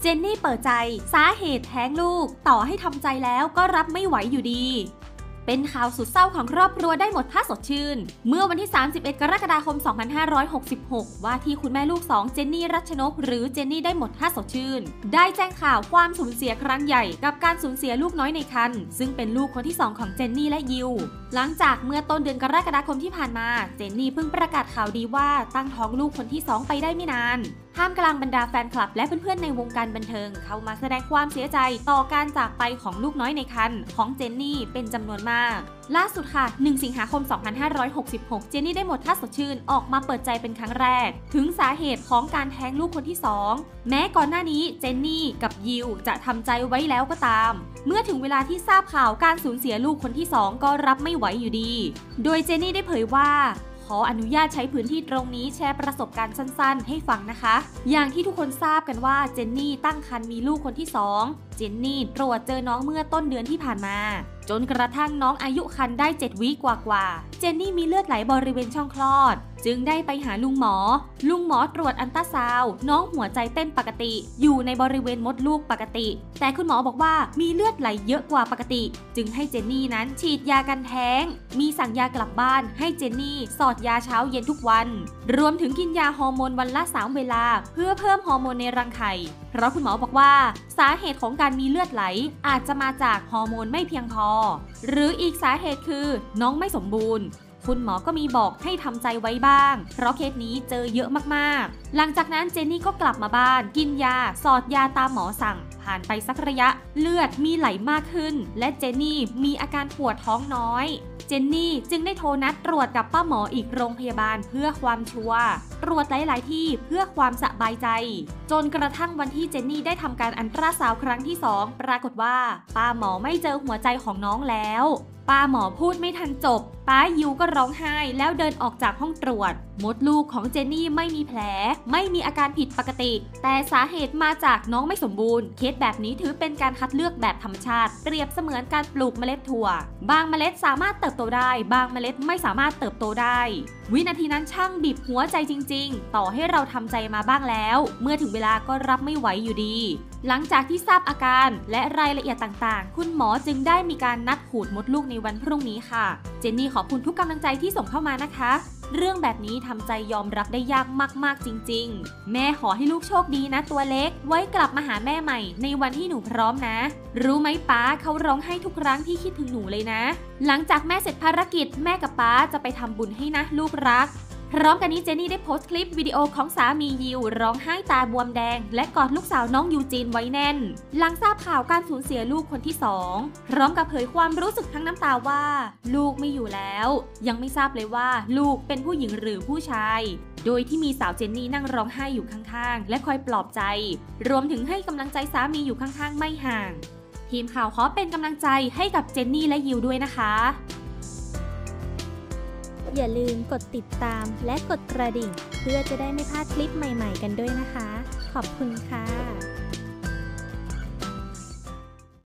นนี่เปิดใจสาเหตุแท้งลูกต่อให้ทำใจแล้วก็รับไม่ไหวอยู่ดีเป็นข่าวสุดเศร้าของครอบครัวได้หมดท่าสดชื่นเมื่อวันที่31 กรกฎาคม 2566ว่าที่คุณแม่ลูก2เจนนี่รัชนกหรือเจนนี่ได้หมดท่าสดชื่นได้แจ้งข่าวความสูญเสียครั้งใหญ่กับการสูญเสียลูกน้อยในครรภ์ซึ่งเป็นลูกคนที่2ของเจนนี่และยิวหลังจากเมื่อต้นเดือนกรกฎาคมที่ผ่านมาเจนนี่เพิ่งประกาศข่าวดีว่าตั้งท้องลูกคนที่2ไปได้ไม่นานท่ามกลางบรรดาแฟนคลับและเพื่อนๆในวงการบันเทิงเข้ามาแสดงความเสียใจต่อการจากไปของลูกน้อยในครรภ์ของเจนนี่เป็นจำนวนมากล่าสุดค่ะ1 สิงหาคม 2566เจนนี่ได้หมดท่าสดชื่นออกมาเปิดใจเป็นครั้งแรกถึงสาเหตุของการแท้งลูกคนที่2แม้ก่อนหน้านี้เจนนี่กับยิวจะทำใจไว้แล้วก็ตามเมื่อถึงเวลาที่ทราบข่าวการสูญเสียลูกคนที่2ก็รับไม่ไหวอยู่ดีโดยเจนนี่ได้เผยว่าขออนุญาตใช้พื้นที่ตรงนี้แชร์ประสบการณ์สั้นๆให้ฟังนะคะอย่างที่ทุกคนทราบกันว่าเจนนี่ตั้งครรภ์มีลูกคนที่2เจนนี่ตรวจเจอน้องเมื่อต้นเดือนที่ผ่านมาจนกระทั่งน้องอายุครรภ์ได้7 วีคกว่าเจนนี่มีเลือดไหลบริเวณช่องคลอดจึงได้ไปหาลุงหมอตรวจอัลตราซาวด์น้องหัวใจเต้นปกติอยู่ในบริเวณมดลูกปกติแต่คุณหมอบอกว่ามีเลือดไหลเยอะกว่าปกติจึงให้เจนนี่นั้นฉีดยากันแท้งมีสั่งยากลับบ้านให้เจนนี่สอดยาเช้าเย็นทุกวันรวมถึงกินยาฮอร์โมนวันละ3 เวลาเพื่อเพิ่มฮอร์โมนในรังไข่เพราะคุณหมอบอกว่าสาเหตุของการมีเลือดไหลอาจจะมาจากฮอร์โมนไม่เพียงพอหรืออีกสาเหตุคือน้องไม่สมบูรณ์คุณหมอก็มีบอกให้ทำใจไว้บ้างเพราะเคสนี้เจอเยอะมากๆหลังจากนั้นเจนนี่ก็กลับมาบ้านกินยาสอดยาตามหมอสั่งผ่านไปสักระยะเลือดมีไหลมากขึ้นและเจนนี่มีอาการปวดท้องน้อยเจนนี่จึงได้โทรนัดตรวจกับป้าหมออีกโรงพยาบาลเพื่อความชัวร์ตรวจหลายๆที่เพื่อความสบายใจจนกระทั่งวันที่เจนนี่ได้ทำการอัลตราซาวด์ครั้งที่2ปรากฏว่าป้าหมอไม่เจอหัวใจของน้องแล้วป้าหมอพูดไม่ทันจบป้ายิวก็ร้องไห้แล้วเดินออกจากห้องตรวจมดลูกของเจนนี่ไม่มีแผลไม่มีอาการผิดปกติแต่สาเหตุมาจากน้องไม่สมบูรณ์เคสแบบนี้ถือเป็นการคัดเลือกแบบธรรมชาติเปรียบเสมือนการปลูกเมล็ดถั่วบางเมล็ดสามารถเติบโตได้บางเมล็ดไม่สามารถเติบโตได้วินาทีนั้นช่างบีบหัวใจจริงๆต่อให้เราทำใจมาบ้างแล้วเมื่อถึงเวลาก็รับไม่ไหวอยู่ดีหลังจากที่ทราบอาการและรายละเอียดต่างๆคุณหมอจึงได้มีการนัดขูดมดลูกในวันพรุ่งนี้ค่ะเจนนี่ขอบคุณทุกกำลังใจที่ส่งเข้ามานะคะเรื่องแบบนี้ทำใจยอมรับได้ยากมากๆจริงๆแม่ขอให้ลูกโชคดีนะตัวเล็กไว้กลับมาหาแม่ใหม่ในวันที่หนูพร้อมนะรู้ไหมป้าเขาร้องไห้ทุกครั้งที่คิดถึงหนูเลยนะหลังจากแม่เสร็จภารกิจแม่กับป้าจะไปทำบุญให้นะลูกรักพร้อมกันนี้เจนนี่ได้โพสต์คลิปวิดีโอของสามียิวร้องไห้ตาบวมแดงและกอดลูกสาวน้องยูจีนไว้แน่นหลังทราบข่าวการสูญเสียลูกคนที่2พร้อมกับเผยความรู้สึกทั้งน้ำตาว่าลูกไม่อยู่แล้วยังไม่ทราบเลยว่าลูกเป็นผู้หญิงหรือผู้ชายโดยที่มีสาวเจนนี่นั่งร้องไห้อยู่ข้างๆและคอยปลอบใจรวมถึงให้กำลังใจสามีอยู่ข้างๆไม่ห่างทีมข่าวขอเป็นกำลังใจให้กับเจนนี่และยิวด้วยนะคะอย่าลืมกดติดตามและกดกระดิ่งเพื่อจะได้ไม่พลาดคลิปใหม่ๆกันด้วยนะคะขอบคุณค่ะ